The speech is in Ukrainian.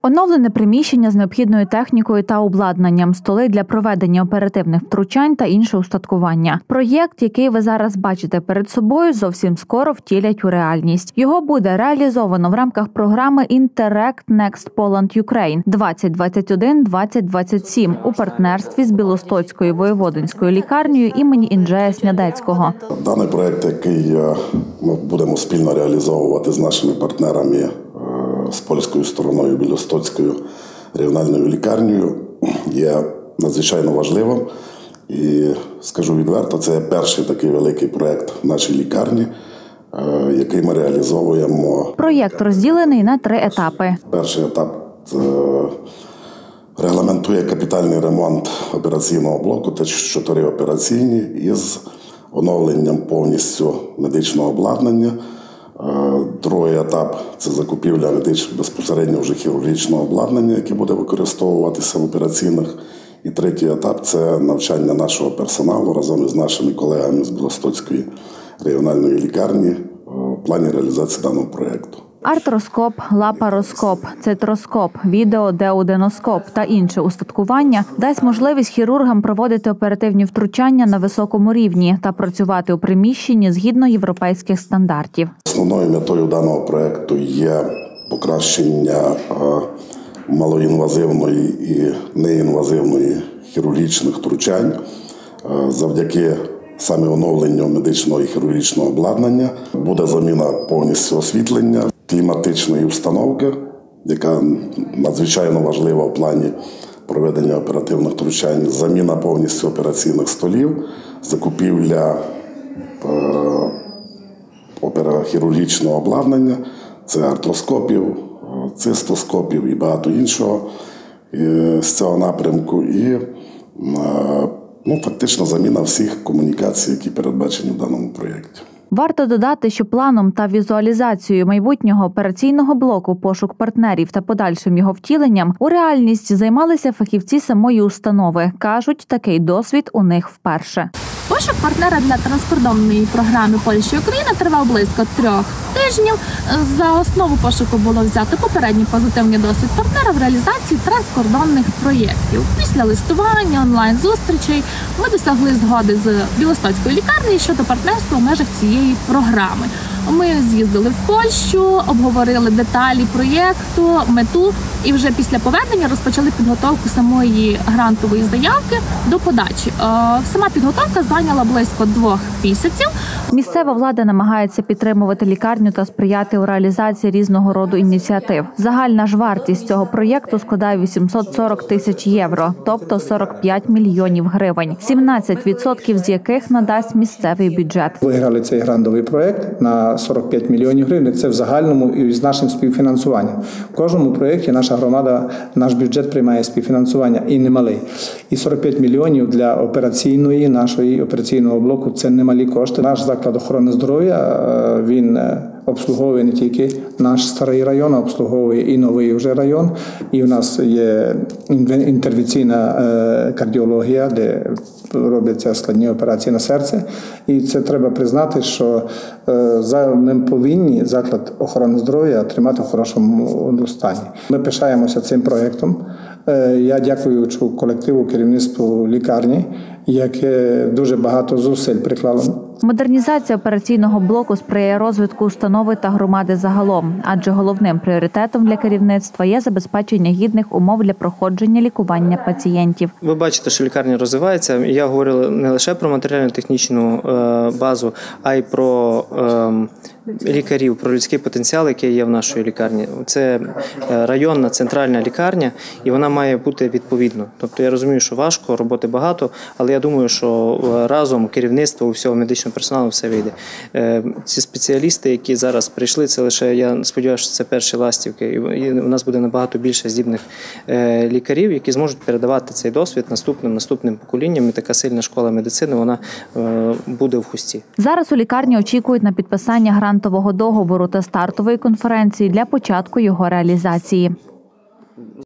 Оновлене приміщення з необхідною технікою та обладнанням, столи для проведення оперативних втручань та інше устаткування. Проєкт, який ви зараз бачите перед собою, зовсім скоро втілять у реальність. Його буде реалізовано в рамках програми Interact Next Poland Ukraine 2021-2027 у партнерстві з Білостоцькою воєводинською лікарнею імені Інджея Снядецького. Даний проєкт, який ми будемо спільно реалізовувати з нашими партнерами, з польською стороною, Білостоцькою регіональною лікарнею, є надзвичайно важливим. І скажу відверто, це перший такий великий проєкт в нашій лікарні, який ми реалізовуємо. Проєкт розділений на 3 етапи. Перший етап регламентує капітальний ремонт операційного блоку, це 4 операційні із оновленням повністю медичного обладнання. Другий етап – це закупівля безпосередньо вже хірургічного обладнання, яке буде використовуватися в операційних. І третій етап – це навчання нашого персоналу разом із нашими колегами з Білостоцької регіональної лікарні в плані реалізації даного проєкту. Артроскоп, лапароскоп, цитроскоп, відеодеоденоскоп та інше устаткування дасть можливість хірургам проводити оперативні втручання на високому рівні та працювати у приміщенні згідно європейських стандартів. Основною метою даного проєкту є покращення малоінвазивної і неінвазивної хірургічних втручань завдяки саме оновленню медичного і хірургічного обладнання. Буде заміна повністю освітлення, кліматичної установки, яка надзвичайно важлива в плані проведення оперативних втручань, заміна повністю операційних столів, закупівля хірургічного обладнання, це артроскопів, цистоскопів і багато іншого з цього напрямку. І фактично заміна всіх комунікацій, які передбачені в даному проєкті. Варто додати, що планом та візуалізацією майбутнього операційного блоку, пошук партнерів та подальшим його втіленням у реальність займалися фахівці самої установи. Кажуть, такий досвід у них вперше. Пошук партнера для транскордонної програми Польща і Україна тривав близько 3 тижнів. За основу пошуку було взято попередній позитивний досвід партнера в реалізації транскордонних проєктів. Після листування, онлайн-зустрічей ми досягли згоди з Білостоцькою лікарнею щодо партнерства в межах цієї програми. Ми з'їздили в Польщу, обговорили деталі проєкту, мету і вже після повернення розпочали підготовку самої грантової заявки до подачі. Сама підготовка зайняла близько 2 місяців. Місцева влада намагається підтримувати лікарню та сприяти у реалізації різного роду ініціатив. Загальна ж вартість цього проєкту складає 840 тисяч євро, тобто 45 мільйонів гривень, 17% з яких надасть місцевий бюджет. Виграли цей грантовий проєкт на 45 мільйонів гривень. Це в загальному і з нашим співфінансуванням. В кожному проєкті наша громада, наш бюджет приймає співфінансування і немалий. І 45 мільйонів для операційного блоку – це немалі кошти. Наш заклад охорони здоров'я, він обслуговує не тільки наш старий район, а обслуговує і новий вже район. І в нас є інтервенційна кардіологія, де робляться складні операції на серце. І це треба признати, що ми повинні заклад охорони здоров'я тримати в хорошому стані. Ми пишаємося цим проєктом. Я дякую колективу, керівництву лікарні, яке дуже багато зусиль приклало. Модернізація операційного блоку сприяє розвитку установи та громади загалом, адже головним пріоритетом для керівництва є забезпечення гідних умов для проходження лікування пацієнтів. Ви бачите, що лікарня розвивається. Я говорю не лише про матеріально-технічну базу, а й про лікарів, про людський потенціал, який є в нашій лікарні. Це районна центральна лікарня, і вона має бути відповідно. Тобто я розумію, що важко, роботи багато, але я думаю, що разом керівництво, всього медичного персоналу все вийде. Ці спеціалісти, які зараз прийшли, це лише, я сподіваюся, що це перші ластівки, і у нас буде набагато більше здібних лікарів, які зможуть передавати цей досвід наступним поколінням, і така сильна школа медицини, вона буде в хусті. Зараз у лікарні очікують на підписання грантового договору та стартової конференції для початку його реалізації.